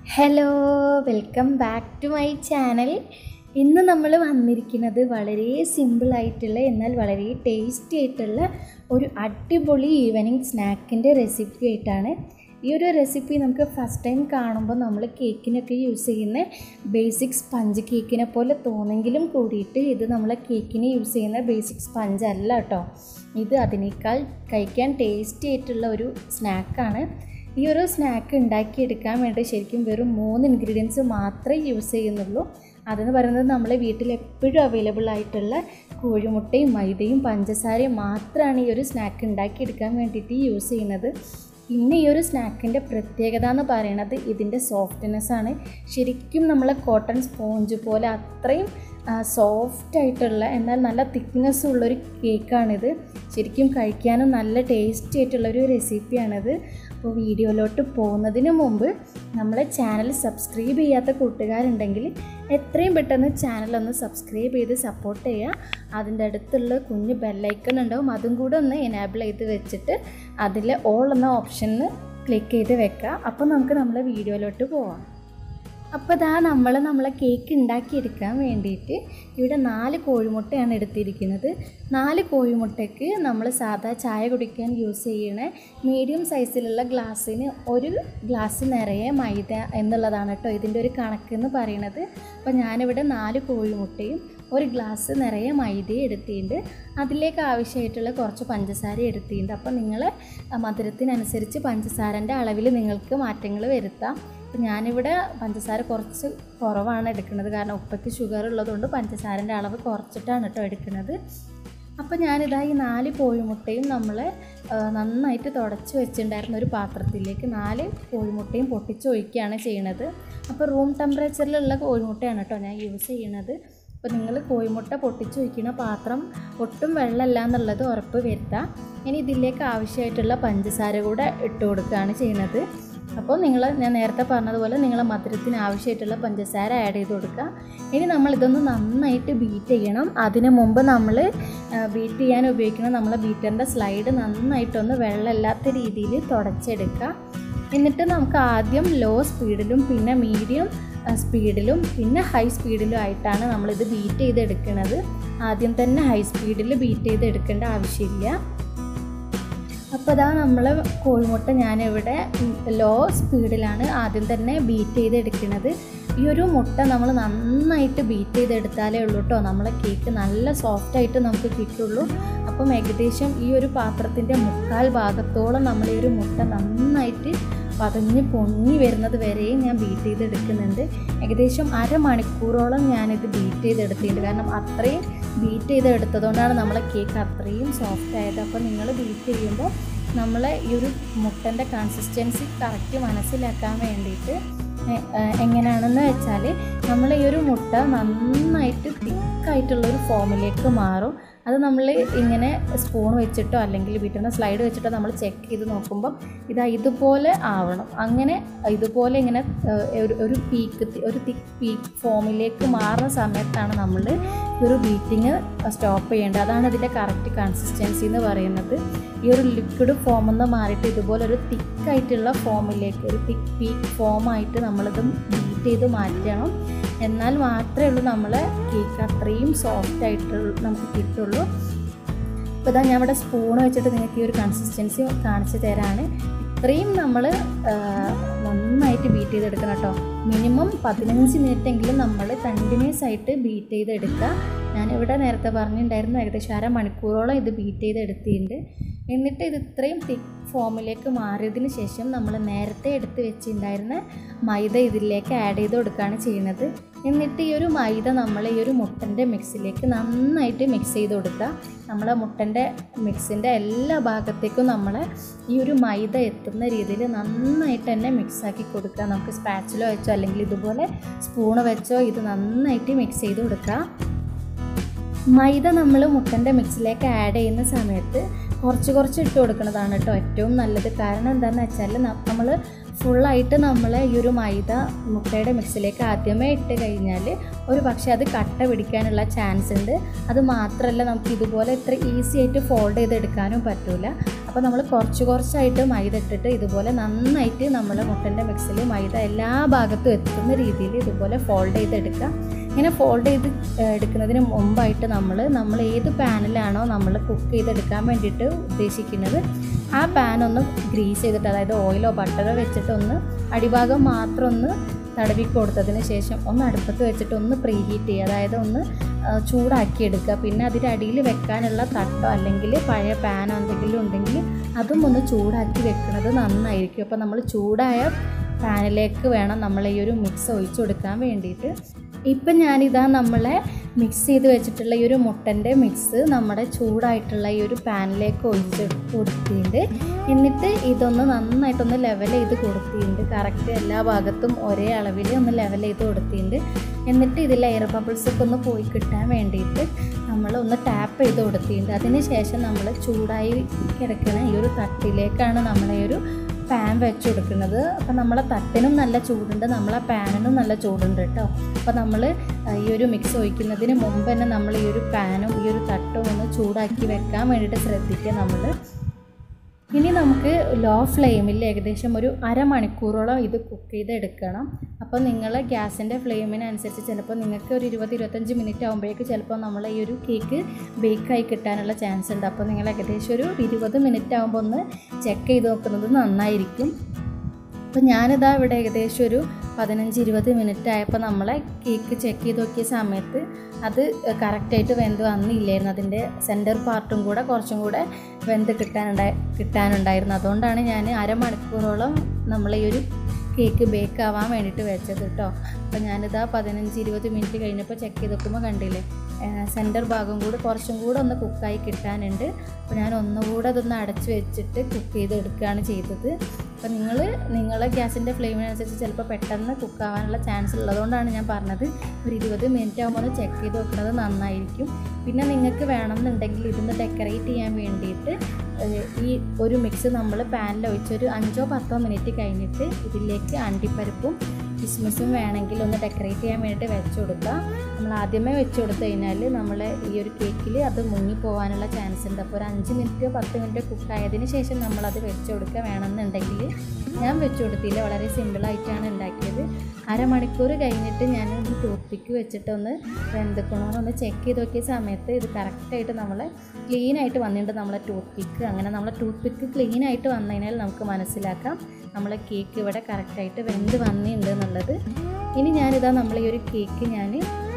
Hello welcome back to my channel. ഇന്ന് നമ്മൾ വന്നിരിക്കുന്നത് വളരെ സിമ്പിളായിട്ടുള്ള എന്നാൽ വളരെ ടേസ്റ്റി ആയിട്ടുള്ള ഒരു അടിപൊളി ഈവനിങ് സ്നാക്കിൻ്റെ റെസിപ്പി ആയിട്ടാണ്. ഈ ഒരു റെസിപ്പി നമുക്ക് ഫസ്റ്റ് ടൈം കാണുമ്പോൾ നമ്മൾ കേക്കിനൊക്കെ യൂസ് ചെയ്യുന്ന ബേസിക് സ്പഞ്ച് കേക്കിനെ പോലെ തോന്നെങ്കിലും കൂടിയിട്ട് ഇത് നമ്മൾ കേക്കിന് യൂസ് ചെയ്യുന്ന ബേസിക് സ്പഞ്ച് അല്ല കേട്ടോ. ഇത് അതിനേക്കാൾ കഴിക്കാൻ ടേസ്റ്റി ആയിട്ടുള്ള ഒരു സ്നാക്കാണ്. ഈ ഒരു സ്നാക്ക് ഉണ്ടാക്കിയെടുക്കാൻ വേണ്ടി ശരിക്കും വെറും 3 ഇൻഗ്രീഡിയൻസ് മാത്രമേ യൂസ് ചെയ്യുന്നുള്ളൂ. അതെന്ന് പറയുന്നത് നമ്മളെ വീട്ടിൽ എപ്പോഴും അവൈലബിൾ ആയിട്ടുള്ള കോഴിമുട്ടയും മൈദയും പഞ്ചസാരയും മാത്രമാണ് ഈ ഒരു സ്നാക്ക് ഉണ്ടാക്കിയെടുക്കാൻ വേണ്ടിയിട്ട് യൂസ് ചെയ്യുന്നത്. പിന്നെ ഈ ഒരു സ്നാക്കിൻ്റെ പ്രത്യേകത എന്ന് പറയുന്നത് ഇതിൻ്റെ സോഫ്റ്റ്നെസ്സാണ്. ശരിക്കും നമ്മളെ കോട്ടൺ സ്പോഞ്ച് പോലെ അത്രയും സോഫ്റ്റായിട്ടുള്ള എന്നാൽ നല്ല തിക്നെസ്സുള്ളൊരു കേക്കാണിത്. ശരിക്കും കഴിക്കാനും നല്ല ടേസ്റ്റി ആയിട്ടുള്ളൊരു റെസിപ്പിയാണിത്. അപ്പോൾ വീഡിയോയിലോട്ട് പോകുന്നതിന് മുമ്പ് നമ്മളെ ചാനൽ സബ്സ്ക്രൈബ് ചെയ്യാത്ത കൂട്ടുകാരുണ്ടെങ്കിൽ എത്രയും പെട്ടെന്ന് ചാനലൊന്ന് സബ്സ്ക്രൈബ് ചെയ്ത് സപ്പോർട്ട് ചെയ്യുക. അതിൻ്റെ അടുത്തുള്ള കുഞ്ഞ് ബെല്ലൈക്കൺ ഉണ്ടാവും, അതും കൂടെ ഒന്ന് എനേബിൾ ചെയ്ത് വെച്ചിട്ട് അതിൽ ഓൾ എന്ന ഓപ്ഷന് ക്ലിക്ക് ചെയ്ത് വെക്കുക. അപ്പോൾ നമുക്ക് നമ്മളെ വീഡിയോയിലോട്ട് പോവാം. അപ്പോൾ ഇതാ നമ്മളെ കേക്ക് ഉണ്ടാക്കിയെടുക്കാൻ വേണ്ടിയിട്ട് ഇവിടെ 4 കോഴിമുട്ടയാണ് എടുത്തിരിക്കുന്നത്. 4 കോഴിമുട്ടയ്ക്ക് നമ്മൾ സാധാ ചായ കുടിക്കാൻ യൂസ് ചെയ്യണ മീഡിയം സൈസിലുള്ള ഗ്ലാസ്സിന് 1 ഗ്ലാസ് നിറയെ മൈദ എന്നുള്ളതാണ് കേട്ടോ ഇതിൻ്റെ ഒരു കണക്കെന്ന് പറയുന്നത്. അപ്പോൾ ഞാനിവിടെ 4 കോഴിമുട്ടയും 1 ഗ്ലാസ് നിറയെ മൈദയും എടുത്തിട്ടുണ്ട്. അതിലേക്ക് ആവശ്യമായിട്ടുള്ള കുറച്ച് പഞ്ചസാര എടുത്തിട്ടുണ്ട്. അപ്പോൾ നിങ്ങൾ മധുരത്തിനനുസരിച്ച് പഞ്ചസാരൻ്റെ അളവിൽ നിങ്ങൾക്ക് മാറ്റങ്ങൾ വരുത്താം. അപ്പോൾ ഞാനിവിടെ പഞ്ചസാര കുറച്ച് കുറവാണ് എടുക്കുന്നത്, കാരണം ഉപ്പയ്ക്ക് ഷുഗർ ഉള്ളതുകൊണ്ട് പഞ്ചസാരൻ്റെ അളവ് കുറച്ചിട്ടാണ് കേട്ടോ എടുക്കുന്നത്. അപ്പോൾ ഞാനിതാ ഈ 4 കോഴിമുട്ടയും നമ്മൾ നന്നായിട്ട് തുടച്ച് വെച്ചിട്ടുണ്ടായിരുന്ന ഒരു പാത്രത്തിലേക്ക് 4 കോഴിമുട്ടയും പൊട്ടിച്ചൊഴിക്കുകയാണ് ചെയ്യണത്. അപ്പോൾ റൂം ടെമ്പറേച്ചറിലുള്ള കോഴിമുട്ടയാണ് കേട്ടോ ഞാൻ യൂസ് ചെയ്യണത്. അപ്പോൾ നിങ്ങൾ കോഴിമുട്ട പൊട്ടിച്ചൊഴിക്കുന്ന പാത്രം ഒട്ടും വെള്ളമല്ല എന്നുള്ളത് ഉറപ്പ് വരുത്താം. ഇനി ഇതിലേക്ക് ആവശ്യമായിട്ടുള്ള പഞ്ചസാര കൂടെ ഇട്ട് കൊടുക്കുകയാണ് ചെയ്യുന്നത്. അപ്പോൾ ഞാൻ നേരത്തെ പറഞ്ഞതുപോലെ നിങ്ങൾ മധുരത്തിന് ആവശ്യമായിട്ടുള്ള പഞ്ചസാര ആഡ് ചെയ്ത് കൊടുക്കുക. ഇനി നമ്മളിതൊന്ന് നന്നായിട്ട് ബീറ്റ് ചെയ്യണം. അതിന് മുമ്പ് നമ്മൾ ബീറ്റ് ചെയ്യാൻ ഉപയോഗിക്കുന്ന നമ്മളെ ബീറ്ററിൻ്റെ സ്ലൈഡ് നന്നായിട്ടൊന്ന് വെള്ളമില്ലാത്ത രീതിയിൽ തുടച്ചെടുക്കുക. എന്നിട്ട് നമുക്ക് ആദ്യം ലോ സ്പീഡിലും പിന്നെ മീഡിയം സ്പീഡിലും പിന്നെ ഹൈ സ്പീഡിലും ആയിട്ടാണ് നമ്മളിത് ബീറ്റ് ചെയ്തെടുക്കുന്നത്. ആദ്യം തന്നെ ഹൈ സ്പീഡിൽ ബീറ്റ് ചെയ്തെടുക്കേണ്ട ആവശ്യമില്ല. അപ്പോൾ അതാ നമ്മൾ കോഴിമുട്ട ഞാനിവിടെ ലോ സ്പീഡിലാണ് ആദ്യം തന്നെ ബീറ്റ് ചെയ്തെടുക്കുന്നത്. ഈ ഒരു മുട്ട നമ്മൾ നന്നായിട്ട് ബീറ്റ് ചെയ്തെടുത്താലേ ഉള്ളൂ കേട്ടോ നമ്മളെ കേക്ക് നല്ല സോഫ്റ്റായിട്ട് നമുക്ക് കിട്ടുള്ളൂ. അപ്പം ഏകദേശം ഈ ഒരു പാത്രത്തിൻ്റെ 1/4 ഭാഗത്തോളം നമ്മൾ ഈ ഒരു മുട്ട നന്നായിട്ട് പതഞ്ഞ് പൊങ്ങി വരുന്നത് വരെയും ഞാൻ ബീറ്റ് ചെയ്തെടുക്കുന്നുണ്ട്. ഏകദേശം അരമണിക്കൂറോളം ഞാനിത് ബീറ്റ് ചെയ്തെടുത്തിട്ടുണ്ട്, കാരണം അത്രയും ബീറ്റ് ചെയ്തെടുത്തതുകൊണ്ടാണ് നമ്മളെ കേക്ക് അത്രയും സോഫ്റ്റ് ആയത്. അപ്പോൾ നിങ്ങൾ ബീറ്റ് ചെയ്യുമ്പോൾ നമ്മളെ ഈ ഒരു മുട്ടൻ്റെ കൺസിസ്റ്റൻസി കറക്റ്റ് മനസ്സിലാക്കാൻ വേണ്ടിയിട്ട് എങ്ങനെയാണെന്ന് വെച്ചാൽ നമ്മൾ ഈ ഒരു മുട്ട നന്നായിട്ട് തിക്കായിട്ടുള്ളൊരു ഫോമിലേക്ക് മാറും. അത് നമ്മൾ ഇങ്ങനെ സ്പൂൺ വെച്ചിട്ടോ അല്ലെങ്കിൽ ബീറ്ററിൻ്റെ സ്ലൈഡ് വെച്ചിട്ടോ നമ്മൾ ചെക്ക് ചെയ്ത് നോക്കുമ്പോൾ ഇതുപോലെ ആവണം. അങ്ങനെ ഇതുപോലെ ഇങ്ങനെ ഒരു തിക്ക് പീക്ക് ഫോമിലേക്ക് മാറുന്ന സമയത്താണ് നമ്മൾ ഒരു ബീറ്റിങ് സ്റ്റോപ്പ് ചെയ്യേണ്ടത്. അതാണ് ഇതിൻ്റെ കറക്റ്റ് കൺസിസ്റ്റൻസി എന്ന് പറയുന്നത്. ഈ ഒരു ലിക്വിഡ് ഫോമെന്ന് മാറിയിട്ട് ഇതുപോലെ ഒരു തിക്കായിട്ടുള്ള ഫോമിലേക്ക് ഒരു തിക്ക് പീക്ക് ഫോമായിട്ട് നമ്മളിത് ബീറ്റ് ചെയ്ത് മാറ്റണം. എന്നാൽ മാത്രമേ ഉള്ളൂ നമ്മളെ കേക്ക് അത്രയും സോഫ്റ്റായിട്ട് നമുക്ക് കിട്ടുള്ളൂ. അപ്പോൾ ഇതാ ഞാൻ ഇവിടെ സ്പൂൺ വെച്ചിട്ട് നിങ്ങൾക്ക് ഈ ഒരു കൺസിസ്റ്റൻസി കാണിച്ചു തരാണ്. ഇത്രയും നമ്മൾ നന്നായിട്ട് ബീറ്റ് ചെയ്തെടുക്കണം കേട്ടോ. മിനിമം 15 മിനിറ്റെങ്കിലും നമ്മൾ കണ്ടിന്യൂസ് ആയിട്ട് ബീറ്റ് ചെയ്തെടുക്കുക. ഞാനിവിടെ നേരത്തെ പറഞ്ഞിട്ടുണ്ടായിരുന്നു ഏകദേശം അരമണിക്കൂറോളം ഇത് ബീറ്റ് ചെയ്തെടുത്തിട്ടുണ്ട്. എന്നിട്ട് ഇത് ഇത്രയും തിക്ക് ഫോമിലേക്ക് മാറിയതിന് ശേഷം നമ്മൾ നേരത്തെ എടുത്ത് വെച്ചിട്ടുണ്ടായിരുന്ന മൈദ ഇതിലേക്ക് ആഡ് ചെയ്ത് കൊടുക്കുകയാണ് ചെയ്യുന്നത്. എന്നിട്ട് ഈ ഒരു മൈദ നമ്മൾ ഈ ഒരു മുട്ടൻ്റെ മിക്സിലേക്ക് നന്നായിട്ട് മിക്സ് ചെയ്ത് കൊടുക്കുക. നമ്മളെ മുട്ടൻ്റെ മിക്സിൻ്റെ എല്ലാ ഭാഗത്തേക്കും നമ്മൾ ഈ ഒരു മൈദ എത്തുന്ന രീതിയിൽ നന്നായിട്ട് തന്നെ മിക്സാക്കി കൊടുക്കുക. നമുക്ക് സ്പാച്ചിലോ വെച്ചോ അല്ലെങ്കിൽ ഇതുപോലെ സ്പൂണ് വെച്ചോ ഇത് നന്നായിട്ട് മിക്സ് ചെയ്ത് കൊടുക്കുക. മൈദ നമ്മൾ മുട്ടൻ്റെ മിക്സിലേക്ക് ആഡ് ചെയ്യുന്ന സമയത്ത് കുറച്ച് ഇട്ട് കൊടുക്കുന്നതാണ് കേട്ടോ ഏറ്റവും നല്ലത്. കാരണം എന്താണെന്ന് വെച്ചാൽ നമ്മൾ ഫുള്ളായിട്ട് നമ്മൾ ഈ ഒരു മൈദ മുട്ടയുടെ മിക്സിലേക്ക് ആദ്യമേ ഇട്ട് കഴിഞ്ഞാൽ ഒരു പക്ഷേ അത് കട്ട പിടിക്കാനുള്ള ചാൻസ് ഉണ്ട്. അത് മാത്രമല്ല നമുക്ക് ഇതുപോലെ ഇത്ര ഈസി ആയിട്ട് ഫോൾഡ് ചെയ്തെടുക്കാനും പറ്റില്ല. അപ്പോൾ നമ്മൾ കുറച്ചായിട്ട് മൈദ ഇട്ടിട്ട് ഇതുപോലെ നന്നായിട്ട് നമ്മൾ മുട്ടൻ്റെ മിക്സിൽ മൈദ എല്ലാ ഭാഗത്തും എത്തുന്ന രീതിയിൽ ഇതുപോലെ ഫോൾഡ് ചെയ്തെടുക്കുക. ഇങ്ങനെ ഫോൾഡ് ചെയ്ത് എടുക്കുന്നതിന് മുമ്പായിട്ട് നമ്മൾ ഏത് പാനിലാണോ നമ്മൾ കുക്ക് ചെയ്തെടുക്കാൻ വേണ്ടിയിട്ട് ഉദ്ദേശിക്കുന്നത് ആ പാൻ ഒന്ന് ഗ്രീസ് ചെയ്തിട്ട്, അതായത് ഓയിലോ ബട്ടറോ വെച്ചിട്ട് ഒന്ന് അടിഭാഗം മാത്രം ഒന്ന് തടവി കൊടുത്തതിന് ശേഷം ഒന്ന് അടുപ്പത്ത് വെച്ചിട്ട് ഒന്ന് പ്രീ ഹീറ്റ് ചെയ്യുക, അതായത് ഒന്ന് ചൂടാക്കി എടുക്കുക. പിന്നെ അതിൻ്റെ അടിയിൽ വെക്കാനുള്ള തട്ടോ അല്ലെങ്കിൽ പഴയ പാനോ എന്തെങ്കിലും ഉണ്ടെങ്കിൽ അതും ഒന്ന് ചൂടാക്കി വെക്കുന്നത് നന്നായിരിക്കും. അപ്പോൾ നമ്മൾ ചൂടായ പാനിലേക്ക് വേണം നമ്മൾ ഈ ഒരു മിക്സ് ഒഴിച്ചു കൊടുക്കാൻ വേണ്ടിയിട്ട്. ഇപ്പം ഞാനിതാ നമ്മളെ മിക്സ് ചെയ്ത് വെച്ചിട്ടുള്ള ഈ ഒരു മുട്ടൻ്റെ മിക്സ് നമ്മുടെ ചൂടായിട്ടുള്ള ഈ ഒരു പാനിലേക്ക് ഒഴിച്ച് കൊടുത്തിട്ടുണ്ട്. എന്നിട്ട് ഇതൊന്ന് നന്നായിട്ടൊന്ന് ലെവൽ ചെയ്ത് കൊടുത്തിട്ടുണ്ട്. കറക്റ്റ് എല്ലാ ഭാഗത്തും ഒരേ അളവിൽ ഒന്ന് ലെവൽ ചെയ്ത് കൊടുത്തിട്ടുണ്ട്. എന്നിട്ട് ഇതിൽ എയർ ബബിൾസൊക്കെ ഒന്ന് പോയി കിട്ടാൻ വേണ്ടിയിട്ട് നമ്മൾ ഒന്ന് ടാപ്പ് ചെയ്ത് കൊടുത്തിട്ടുണ്ട്. അതിന് ശേഷം നമ്മൾ ചൂടായി കിടക്കുന്ന ഈ ഒരു തട്ടിലേക്കാണ് നമ്മളെ ഒരു പാൻ വെച്ച് കൊടുക്കുന്നത്. അപ്പോൾ നമ്മളെ തട്ടിനും നല്ല ചൂടുണ്ട്, നമ്മളെ പാനിനും നല്ല ചൂടുണ്ട് കേട്ടോ. അപ്പോൾ നമ്മൾ ഈ ഒരു മിക്സ് ഒഴിക്കുന്നതിന് മുമ്പ് തന്നെ നമ്മൾ ഈ ഒരു പാനും ഈ ഒരു തട്ടും ഒന്ന് ചൂടാക്കി വെക്കാൻ വേണ്ടിയിട്ട് ശ്രദ്ധിക്കുക നമ്മൾ. ഇനി നമുക്ക് ലോ ഫ്ലെയിമിൽ ഏകദേശം ഒരു അരമണിക്കൂറോളം ഇത് കുക്ക് ചെയ്തെടുക്കണം. അപ്പോൾ നിങ്ങൾ ഗ്യാസിൻ്റെ ഫ്ലെയിമിനനുസരിച്ച് ചിലപ്പോൾ നിങ്ങൾക്ക് ഒരു 20-25 മിനിറ്റ് ആകുമ്പോഴേക്ക് ചിലപ്പോൾ നമ്മൾ ഈ ഒരു കേക്ക് ബേക്കായി കിട്ടാനുള്ള ചാൻസ് ഉണ്ട്. അപ്പോൾ നിങ്ങൾ ഏകദേശം ഒരു 20 മിനിറ്റ് ആകുമ്പോൾ ഒന്ന് ചെക്ക് ചെയ്ത് നോക്കുന്നത് നന്നായിരിക്കും. അപ്പോൾ ഞാനിതാ ഇവിടെ ഏകദേശം ഒരു 15-20 മിനിറ്റ് ആയപ്പോൾ നമ്മളെ കേക്ക് ചെക്ക് ചെയ്ത് നോക്കിയ സമയത്ത് അത് കറക്റ്റായിട്ട് വെന്ത് വന്നില്ലായിരുന്നു. അതിൻ്റെ സെൻറ്റർ പാർട്ടും കൂടെ കുറച്ചും കൂടെ വെന്ത് കിട്ടാനുണ്ടായിരുന്നു. അതുകൊണ്ടാണ് ഞാൻ അരമണിക്കൂറോളം നമ്മൾ ഈ ഒരു കേക്ക് ബേക്ക് ആവാൻ വേണ്ടിയിട്ട് വെച്ചത് കേട്ടോ. അപ്പോൾ ഞാനിതാ 15-20 മിനിറ്റ് കഴിഞ്ഞപ്പോൾ ചെക്ക് ചെയ്ത് നോക്കുമ്പോൾ കണ്ടില്ലേ, സെൻറ്റർ ഭാഗം കൂടി കുറച്ചും കൂടെ ഒന്ന് കുക്കായി കിട്ടാനുണ്ട്. അപ്പോൾ ഞാൻ ഒന്നുകൂടെ അതൊന്ന് അടച്ച് വെച്ചിട്ട് കുക്ക് ചെയ്തെടുക്കുകയാണ് ചെയ്തത്. അപ്പോൾ നിങ്ങളെ ഗ്യാസിൻ്റെ ഫ്ലെയിമിനനുസരിച്ച് ചിലപ്പോൾ പെട്ടെന്ന് കുക്കാവാനുള്ള ചാൻസ് ഉള്ളതുകൊണ്ടാണ് ഞാൻ പറഞ്ഞത് ഒരു 20 മിനിറ്റ് ആകുമ്പോൾ ഒന്ന് ചെക്ക് ചെയ്ത് വെക്കുന്നത് നന്നായിരിക്കും. പിന്നെ നിങ്ങൾക്ക് വേണമെന്നുണ്ടെങ്കിൽ ഇതൊന്ന് ഡെക്കറേറ്റ് ചെയ്യാൻ വേണ്ടിയിട്ട് ഈ ഒരു മിക്സ് നമ്മൾ പാനിൽ ഒഴിച്ചൊരു 5-10 മിനിറ്റ് കഴിഞ്ഞിട്ട് ഇതിലേക്ക് അണ്ടിപ്പരിപ്പും കിസ്മിസും വേണമെങ്കിൽ ഒന്ന് ഡെക്കറേറ്റ് ചെയ്യാൻ വേണ്ടിയിട്ട് വെച്ച് കൊടുക്കുക. നമ്മൾ ആദ്യമേ വെച്ച് കൊടുത്തു കഴിഞ്ഞാൽ നമ്മൾ ഈ ഒരു കേക്കിൽ അത് മുങ്ങിപ്പോകാനുള്ള ചാൻസ് ഉണ്ട്. അപ്പോൾ ഒരു 5-10 മിനിറ്റ് കുക്കായതിന് ശേഷം നമ്മളത് വെച്ച് കൊടുക്കുക വേണമെന്നുണ്ടെങ്കിൽ. ഞാൻ വെച്ച് കൊടുത്തില്ല, വളരെ സിമ്പിളായിട്ടാണ് ഉണ്ടാക്കിയത്. അരമണിക്കൂർ കഴിഞ്ഞിട്ട് ഞാൻ ഒരു ടൂത്ത് പിക്ക് വെച്ചിട്ട് ഒന്ന് വെന്തിക്കണമെന്നൊന്ന് ചെക്ക് ചെയ്ത് നോക്കിയ സമയത്ത് ഇത് കറക്റ്റായിട്ട് നമ്മളെ ക്ലീനായിട്ട് വന്നിട്ടുണ്ട് നമ്മളെ ടൂത്ത് പിക്ക്. അങ്ങനെ നമ്മളെ ടൂത്ത് പിക്ക് ക്ലീനായിട്ട് വന്നു കഴിഞ്ഞാൽ നമുക്ക് മനസ്സിലാക്കാം നമ്മളെ കേക്ക് ഇവിടെ കറക്റ്റായിട്ട് വെന്ത് വന്നിട്ടുണ്ട് എന്നുള്ളത്. ഇനി ഞാനിതാ നമ്മൾ ഈ ഒരു കേക്ക് ഞാൻ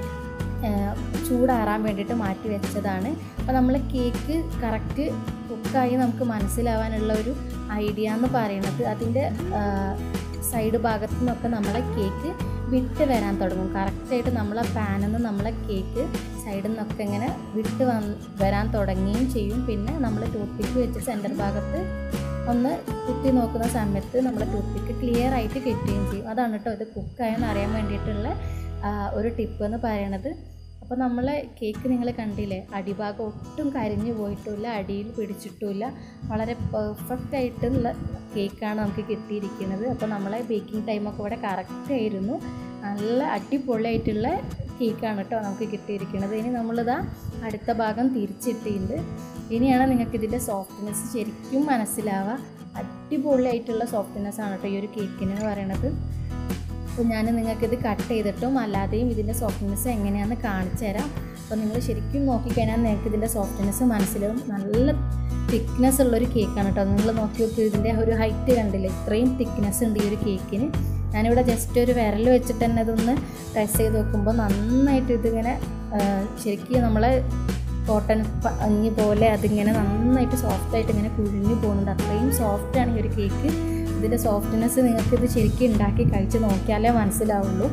ചൂടാറാൻ വേണ്ടിയിട്ട് മാറ്റി വെച്ചതാണ്. അപ്പോൾ നമ്മൾ കേക്ക് കറക്റ്റ് കുക്കായി നമുക്ക് മനസ്സിലാവാനുള്ള ഒരു ഐഡിയ എന്ന് പറയുന്നത് അതിൻ്റെ സൈഡ് ഭാഗത്തു നിന്നൊക്കെ നമ്മളെ കേക്ക് വിട്ട് വരാൻ തുടങ്ങും. കറക്റ്റായിട്ട് നമ്മളെ പാനിൽ നിന്ന് നമ്മളെ കേക്ക് സൈഡിൽ നിന്നൊക്കെ ഇങ്ങനെ വിട്ട് വരാൻ തുടങ്ങുകയും ചെയ്യും. പിന്നെ നമ്മൾ ടൂത്ത് പിക്ക് വെച്ച് സെൻറ്റർ ഭാഗത്ത് ഒന്ന് കുത്തി നോക്കുന്ന സമയത്ത് നമ്മളെ ടൂത്ത് പിക്ക് ക്ലിയർ ആയിട്ട് കിട്ടുകയും ചെയ്യും. അതാണ് കേട്ടോ ഇത് കുക്കായെന്ന് അറിയാൻ വേണ്ടിയിട്ടുള്ള ഒരു ടിപ്പ് എന്ന് പറയണത്. അപ്പോൾ നമ്മളെ കേക്ക് നിങ്ങൾ കണ്ടില്ലേ, അടിഭാഗം ഒട്ടും കരിഞ്ഞു പോയിട്ടുമില്ല, അടിയിൽ പിടിച്ചിട്ടുമില്ല, വളരെ പെർഫെക്റ്റ് ആയിട്ടുള്ള കേക്കാണ് നമുക്ക് കിട്ടിയിരിക്കുന്നത്. അപ്പോൾ നമ്മളെ ബേക്കിംഗ് ടൈമൊക്കെ ഇവിടെ കറക്റ്റ് ആയിരുന്നു. നല്ല അടിപൊളിയായിട്ടുള്ള കേക്കാണ് കേട്ടോ നമുക്ക് കിട്ടിയിരിക്കുന്നത്. ഇനി നമ്മളിതാ അടുത്ത ഭാഗം തിരിച്ചിട്ടിട്ടുണ്ട്. ഇനിയാണ് നിങ്ങൾക്ക് ഇതിൻ്റെ സോഫ്റ്റ്നെസ് ശരിക്കും മനസ്സിലാവുക. അടിപൊളിയായിട്ടുള്ള സോഫ്റ്റ്നെസ് ആണ് കേട്ടോ ഈ ഒരു കേക്കിന് എന്ന് പറയണത്. അപ്പോൾ ഞാൻ നിങ്ങൾക്കിത് കട്ട് ചെയ്തിട്ടും അല്ലാതെയും ഇതിൻ്റെ സോഫ്റ്റ്നെസ് എങ്ങനെയാണെന്ന് കാണിച്ചു തരാം. അപ്പോൾ നിങ്ങൾ ശരിക്കും നോക്കിക്കഴിഞ്ഞാൽ നിങ്ങൾക്ക് ഇതിൻ്റെ സോഫ്റ്റ്നെസ് മനസ്സിലാവും. നല്ല തിക്നെസ് ഉള്ളൊരു കേക്കാണ് കേട്ടോ. നിങ്ങൾ നോക്കി നോക്കി ഇതിൻ്റെ ഒരു ഹൈറ്റ് കണ്ടില്ലേ, ഇത്രയും തിക്നെസ് ഉണ്ട് ഈ ഒരു കേക്കിന്. ഞാനിവിടെ ജസ്റ്റ് ഒരു വിരൽ വെച്ചിട്ട് തന്നെ അതൊന്ന് പ്രസ് ചെയ്ത് നോക്കുമ്പോൾ നന്നായിട്ട് ഇതിങ്ങനെ ശരിക്കും നമ്മളെ കോട്ടൺ പഞ്ഞി പോലെ അതിങ്ങനെ നന്നായിട്ട് സോഫ്റ്റായിട്ട് ഇങ്ങനെ കുഴിഞ്ഞു പോകുന്നുണ്ട്. അത്രയും സോഫ്റ്റാണ് ഈ ഒരു കേക്ക്. ഇതിൻ്റെ സോഫ്റ്റ്നെസ് നിങ്ങൾക്കിത് ശരിക്കും ഉണ്ടാക്കി കഴിച്ച് നോക്കിയാലേ മനസ്സിലാവുള്ളൂ.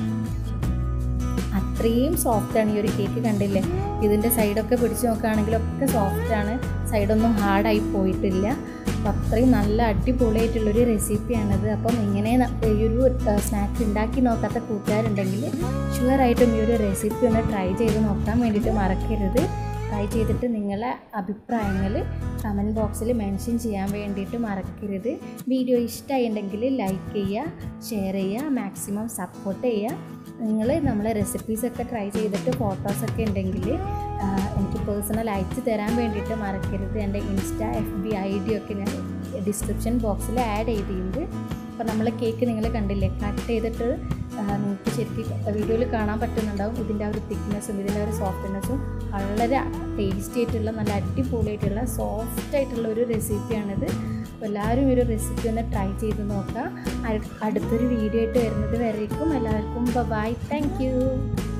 അത്രയും സോഫ്റ്റാണ് ഈ ഒരു കേക്ക്. കണ്ടില്ലേ, ഇതിൻ്റെ സൈഡൊക്കെ പിടിച്ച് നോക്കുകയാണെങ്കിലൊക്കെ സോഫ്റ്റാണ്, സൈഡൊന്നും ഹാർഡായി പോയിട്ടില്ല. അപ്പോൾ അത്രയും നല്ല അടിപൊളിയായിട്ടുള്ളൊരു റെസിപ്പിയാണിത്. അപ്പം ഇങ്ങനെ ഈ ഒരു സ്നാക്ക് ഉണ്ടാക്കി നോക്കാത്ത കൂട്ടുകാരുണ്ടെങ്കിൽ ഷുവറായിട്ടും ഈ ഒരു റെസിപ്പി ഒന്ന് ട്രൈ ചെയ്ത് നോക്കാൻ വേണ്ടിയിട്ട് മറക്കരുത്. ട്രൈ ചെയ്തിട്ട് നിങ്ങളെ അഭിപ്രായങ്ങൾ കമൻറ്റ് ബോക്സിൽ മെൻഷൻ ചെയ്യാൻ വേണ്ടിയിട്ട് മറക്കരുത്. വീഡിയോ ഇഷ്ടമായിട്ടുണ്ടെങ്കിൽ ലൈക്ക് ചെയ്യുക, ഷെയർ ചെയ്യുക, മാക്സിമം സപ്പോർട്ട് ചെയ്യുക. നിങ്ങൾ നമ്മളെ റെസിപ്പീസൊക്കെ ട്രൈ ചെയ്തിട്ട് ഫോട്ടോസൊക്കെ ഉണ്ടെങ്കിൽ എനിക്ക് പേഴ്സണൽ അയച്ചു തരാൻ വേണ്ടിയിട്ട് മറക്കരുത്. എൻ്റെ ഇൻസ്റ്റാ FB ID ഒക്കെ ഞാൻ ഡിസ്ക്രിപ്ഷൻ ബോക്സിൽ ആഡ് ചെയ്തിട്ടുണ്ട്. അപ്പോൾ നമ്മൾ കേക്ക് നിങ്ങൾ കണ്ടില്ലേ, കട്ട് ചെയ്തിട്ട് നിങ്ങൾക്ക് ശരിക്കും വീഡിയോയിൽ കാണാൻ പറ്റുന്നുണ്ടാവും. ഇതിൻ്റെ ഒരു തിക്നെസ്സും ഇതിൻ്റെ ഒരു സോഫ്റ്റ്നെസ്സും വളരെ ടേസ്റ്റി ആയിട്ടുള്ള നല്ല അടിപൊളിയായിട്ടുള്ള സോഫ്റ്റ് ആയിട്ടുള്ള ഒരു റെസിപ്പിയാണിത്. അപ്പോൾ എല്ലാവരും ഈ ഒരു റെസിപ്പി ഒന്ന് ട്രൈ ചെയ്ത് നോക്കുക. അടുത്തൊരു വീഡിയോ ആയിട്ട് വരുന്നത് വരേക്കും എല്ലാവർക്കും ബൈ. Thank you.